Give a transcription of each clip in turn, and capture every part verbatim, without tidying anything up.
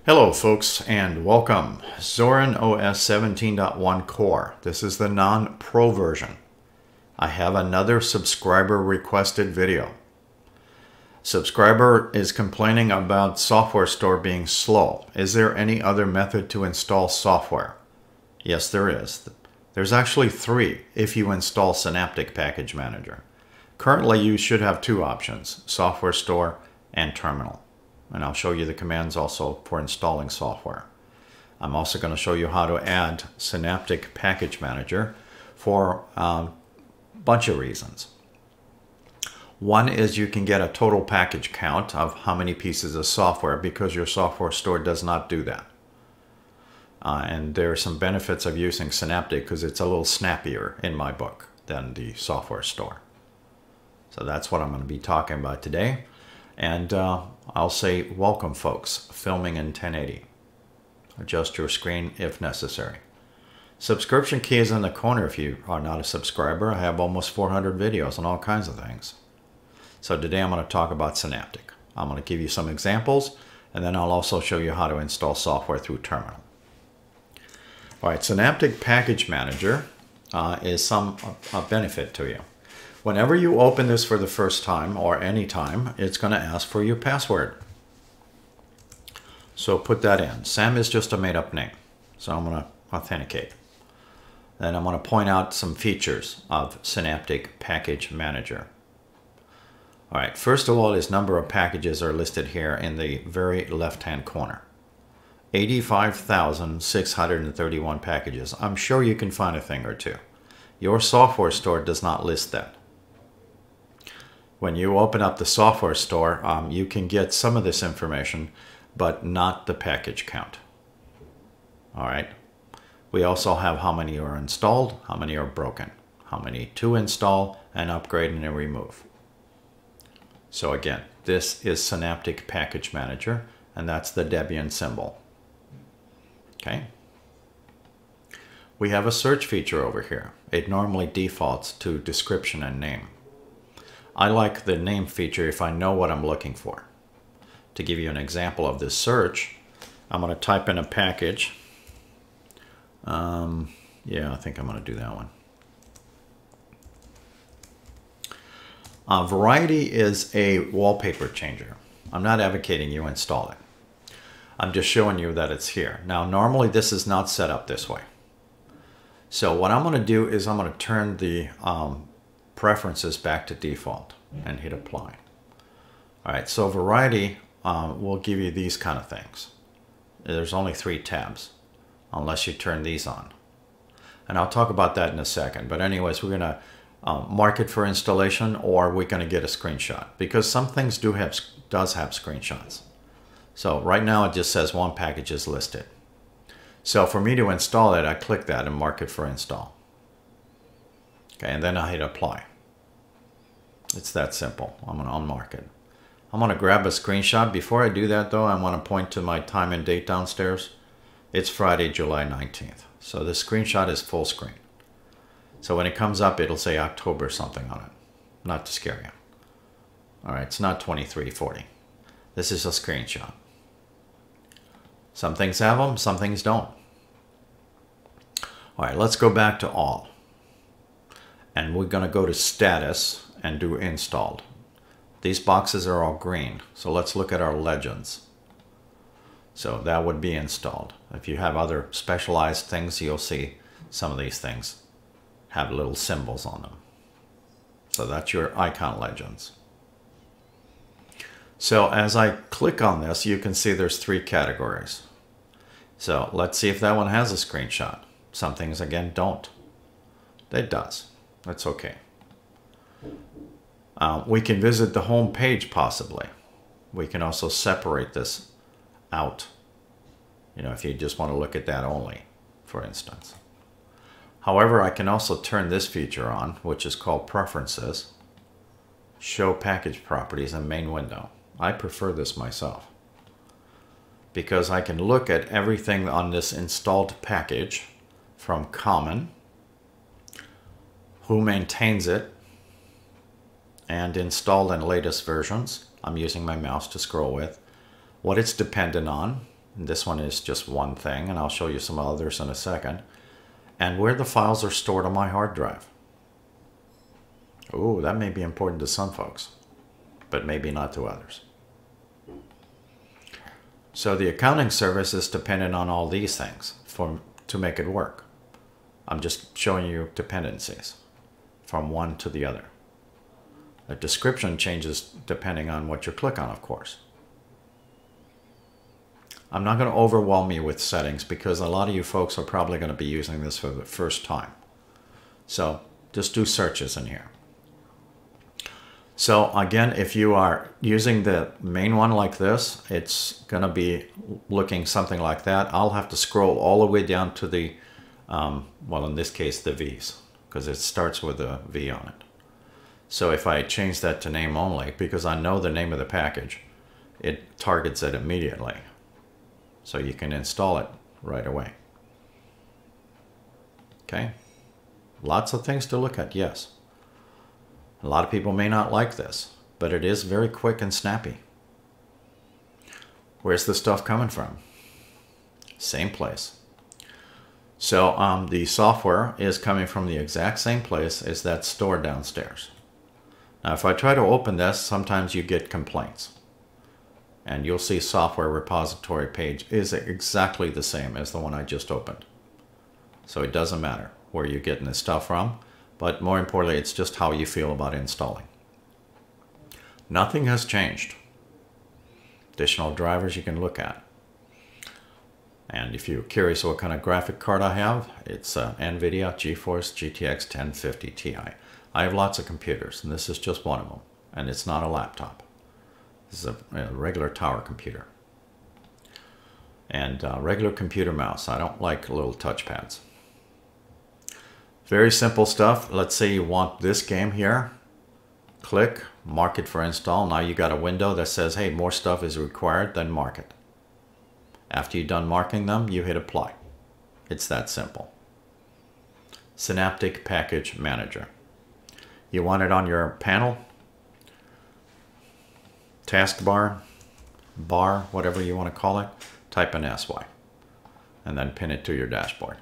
Hello folks and welcome. Zorin O S seventeen point one Core. This is the non-pro version. I have another subscriber requested video. Subscriber is complaining about software store being slow. Is there any other method to install software? Yes, there is. There's actually three if you install Synaptic Package Manager. Currently you should have two options, Software Store and Terminal. And I'll show you the commands also for installing software. I'm also going to show you how to add Synaptic Package Manager for a bunch of reasons. One is you can get a total package count of how many pieces of software because your software store does not do that. Uh, and there are some benefits of using Synaptic because it's a little snappier in my book than the software store. So that's what I'm going to be talking about today. And uh, I'll say welcome folks, filming in ten eighty. Adjust your screen if necessary. Subscription key is in the corner if you are not a subscriber. I have almost four hundred videos on all kinds of things. So today I'm going to talk about Synaptic. I'm going to give you some examples and then I'll also show you how to install software through Terminal. Alright, Synaptic Package Manager uh, is some a, a benefit to you. Whenever you open this for the first time or any time, it's going to ask for your password. So put that in. Sam is just a made-up name, so I'm going to authenticate. Then I'm going to point out some features of Synaptic Package Manager. All right, first of all, his number of packages are listed here in the very left-hand corner. eighty-five thousand six hundred thirty-one packages. I'm sure you can find a thing or two. Your software store does not list that. When you open up the software store, um, you can get some of this information, but not the package count. All right. We also have how many are installed, how many are broken, how many to install and upgrade and remove. So again, this is Synaptic Package Manager, and that's the Debian symbol. Okay. We have a search feature over here. It normally defaults to description and name. I like the name feature if I know what I'm looking for. To give you an example of this search, I'm going to type in a package. Um, yeah, I think I'm going to do that one. Uh, Variety is a wallpaper changer. I'm not advocating you install it. I'm just showing you that it's here. Now, normally this is not set up this way. So what I'm going to do is I'm going to turn the um, preferences back to default and hit apply. All right, so Variety uh, will give you these kind of things. There's only three tabs unless you turn these on. And I'll talk about that in a second. But anyways, we're going to uh, mark it for installation or we're going to get a screenshot because some things do have does have screenshots. So right now it just says one package is listed. So for me to install it, I click that and mark it for install. Okay, and then I hit apply. It's that simple. I'm going to unmark it. I'm going to grab a screenshot. Before I do that though, I want to point to my time and date downstairs. It's Friday, July nineteenth. So the screenshot is full screen. So when it comes up, it'll say October something on it. Not to scare you. All right, it's not twenty-three forty. This is a screenshot. Some things have them, some things don't. All right, let's go back to all. And we're going to go to status and do installed. These boxes are all green. So let's look at our legends. So that would be installed. If you have other specialized things, you'll see some of these things have little symbols on them. So that's your icon legends. So as I click on this, you can see there's three categories. So let's see if that one has a screenshot. Some things, again, don't. It does. That's okay. Uh, we can visit the home page possibly. We can also separate this out. You know, if you just want to look at that only, for instance. However, I can also turn this feature on, which is called Preferences. Show Package Properties in Main Window. I prefer this myself because I can look at everything on this installed package from common, who maintains it, and installed in latest versions. I'm using my mouse to scroll with, what it's dependent on, And this one is just one thing, and I'll show you some others in a second. And where the files are stored on my hard drive. Ooh, that may be important to some folks, but maybe not to others. So the accounting service is dependent on all these things for, to make it work. I'm just showing you dependencies from one to the other. The description changes depending on what you click on, of course. I'm not going to overwhelm you with settings because a lot of you folks are probably going to be using this for the first time. So just do searches in here. So again, if you are using the main one like this, it's going to be looking something like that. I'll have to scroll all the way down to the, um, well, in this case, the V's, because it starts with a V on it. So if I change that to name only, because I know the name of the package, it targets it immediately. So you can install it right away. Okay. Lots of things to look at, yes. A lot of people may not like this, but it is very quick and snappy. Where's the stuff coming from? Same place. So um, the software is coming from the exact same place as that store downstairs. Now if I try to open this, sometimes you get complaints. And you'll see software repository page is exactly the same as the one I just opened. So it doesn't matter where you're getting this stuff from. But more importantly, it's just how you feel about installing. Nothing has changed. Additional drivers you can look at. And if you're curious what kind of graphic card I have, it's uh, NVIDIA GeForce G T X ten fifty Ti. I have lots of computers, and this is just one of them. And it's not a laptop. This is a, a regular tower computer. And uh, regular computer mouse. I don't like little touchpads. Very simple stuff. Let's say you want this game here. Click, mark it for install. Now you got a window that says, hey, more stuff is required, then mark it. After you're done marking them, you hit apply. It's that simple. Synaptic Package Manager. You want it on your panel, taskbar, bar, whatever you want to call it. Type in S Y and then pin it to your dashboard.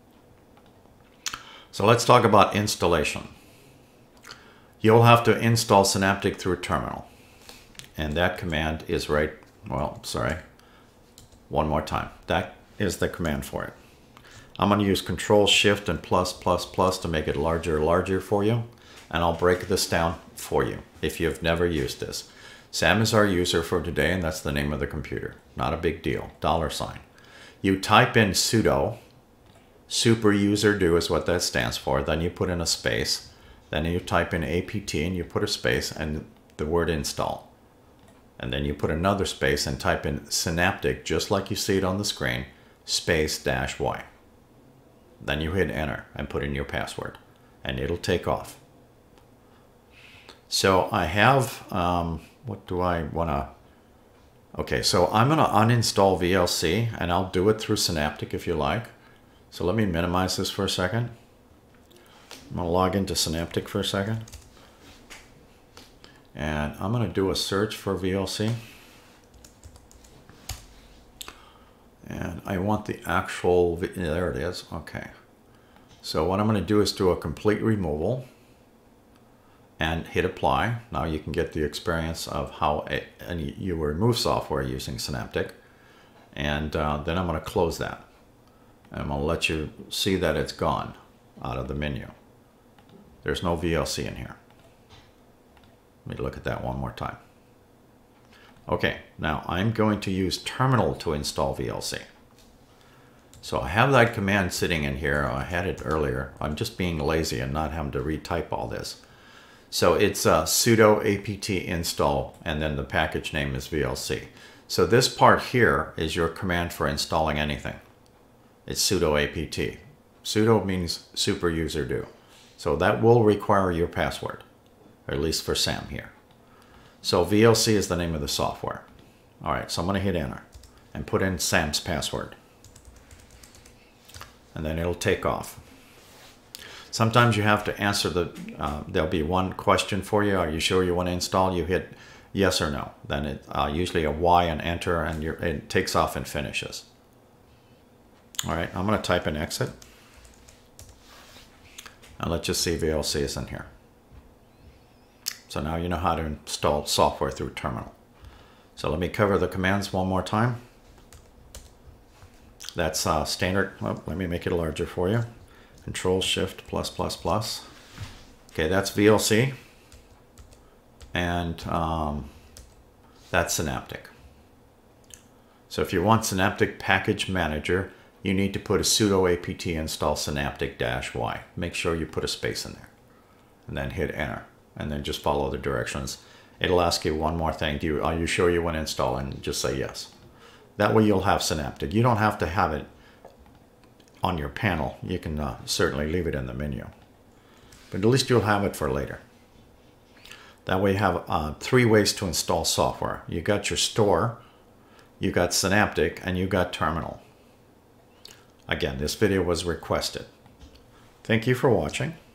So let's talk about installation. You'll have to install Synaptic through Terminal. And that command is right, well, sorry, one more time. That is the command for it. I'm going to use Control Shift and plus plus plus to make it larger larger for you. And I'll break this down for you if you've never used this. Sam is our user for today, and that's the name of the computer. Not a big deal. Dollar sign. You type in sudo. Super user do is what that stands for. Then you put in a space. Then you type in apt and you put a space and the word install. And then you put another space and type in Synaptic, just like you see it on the screen, space dash Y. Then you hit enter and put in your password and it'll take off. So I have, um, what do I want to, okay, so I'm going to uninstall V L C and I'll do it through Synaptic if you like. So let me minimize this for a second. I'm going to log into Synaptic for a second. And I'm going to do a search for V L C. And I want the actual, there it is, okay. So what I'm going to do is do a complete removal and hit apply. Now you can get the experience of how it, and you remove software using Synaptic. And uh, then I'm going to close that. And I'm going to let you see that it's gone out of the menu. There's no V L C in here. Let me look at that one more time. Okay, now I'm going to use Terminal to install V L C. So I have that command sitting in here. I had it earlier. I'm just being lazy and not having to retype all this. So it's uh, sudo apt install, and then the package name is V L C. So this part here is your command for installing anything. It's sudo apt. Sudo means super user do. So that will require your password, or at least for Sam here. So V L C is the name of the software. All right, so I'm going to hit enter and put in Sam's password. And then it'll take off. Sometimes you have to answer the, uh, there'll be one question for you. Are you sure you want to install? You hit yes or no. Then it uh, usually a Y and enter, and you're, it takes off and finishes. All right, I'm going to type in exit. And let's just see V L C is in here. So now you know how to install software through terminal. So let me cover the commands one more time. That's uh, standard. Oh, let me make it larger for you. Control Shift plus plus plus. Okay, that's V L C. And um, that's Synaptic. So if you want Synaptic Package Manager, you need to put a sudo apt install synaptic-y. Make sure you put a space in there. And then hit enter. And then just follow the directions. It'll ask you one more thing. Do you, are you sure you want to install? And just say yes. That way you'll have Synaptic. You don't have to have it on your panel. You can uh, certainly leave it in the menu. But at least you'll have it for later. That way you have uh, three ways to install software. You got your store, you got Synaptic, and you got terminal. Again, this video was requested. Thank you for watching.